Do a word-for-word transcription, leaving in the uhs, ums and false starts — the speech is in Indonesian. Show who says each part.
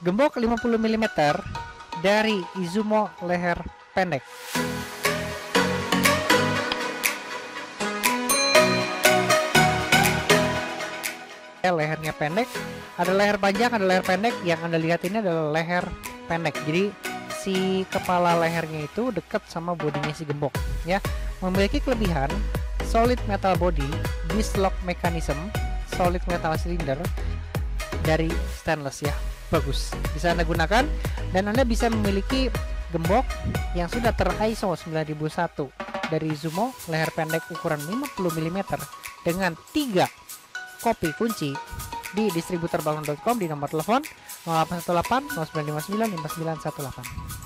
Speaker 1: Gembok lima puluh milimeter dari Izumo leher pendek. Lehernya pendek, ada leher panjang, ada leher pendek. Yang Anda lihat ini adalah leher pendek. Jadi si kepala lehernya itu dekat sama bodinya si gembok ya. Memiliki kelebihan solid metal body, disc-lock mechanism, solid metal cylinder dari stainless ya. Bagus, bisa Anda gunakan dan Anda bisa memiliki gembok yang sudah ter I S O sembilan ribu satu dari Izumo leher pendek ukuran lima puluh milimeter dengan tiga kopi kunci di distributor balon dot com di nomor telepon nol delapan satu delapan nol sembilan lima sembilan lima sembilan satu delapan.